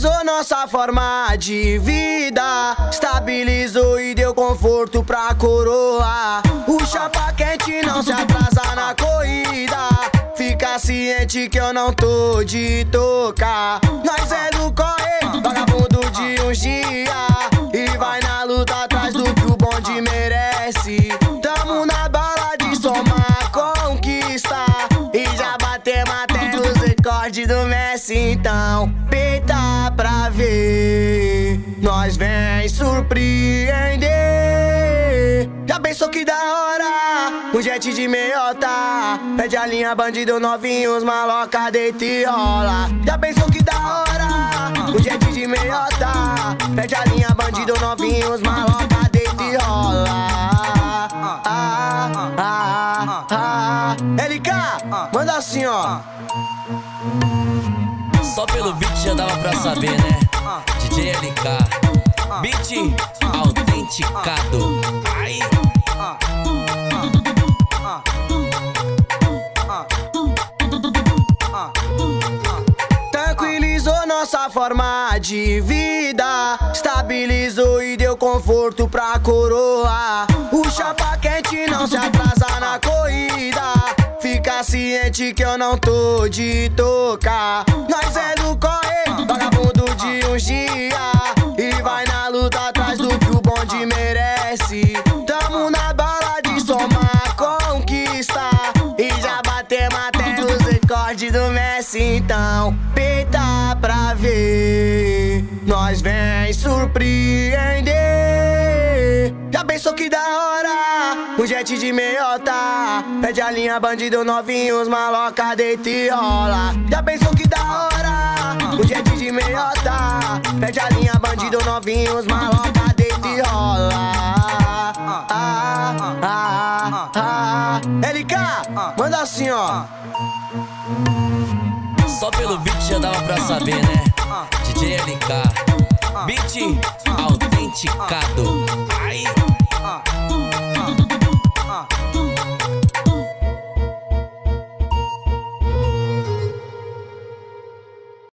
Tranquilizou nossa forma de vida, estabilizou e deu conforto pra coroa. O chapa quente não se atrasa na corrida, fica ciente que eu não tô de tocar. Nós é do corre, vagabundo de uns dias, e vai na luta atrás do que o bonde merece. Tamo na bala de somar conquista, e já batemos até os recordes do Messi. Então peita pra ver, nós vem surpreender. Já pensou que da hora, um jet de meiota, pede a linha bandido novinho, os maloca deita e rola. Já pensou que da hora, um jet de meiota, pede a linha bandido novinho, os maloca deita e rola. LK, manda assim, ó. Só pelo beat já dava pra saber, né? DJ LK, beat autenticado. Aí. Tranquilizou nossa forma de vida, estabilizou e deu conforto pra coroa. O chapa quente não se atrasa na corrida, fica ciente que eu não tô de tocar. Nós é do corre, vagabundo de uns dias, e vai na luta atrás do que o bonde merece. Tamo na bala de somar conquista, e já batemos até os recordes do Messi. Então peita pra ver, nós vem surpreender. Já pensou que da hora, um jet de meiota, pede a linha bandido novinho, os maloca deita e rola. Já pensou que da hora, um jet de meiota, pede a linha bandido novinho, os maloca deita e rola. LK, manda assim, ó. Só pelo beat já dava pra saber, né? DJ LK, beat autenticado.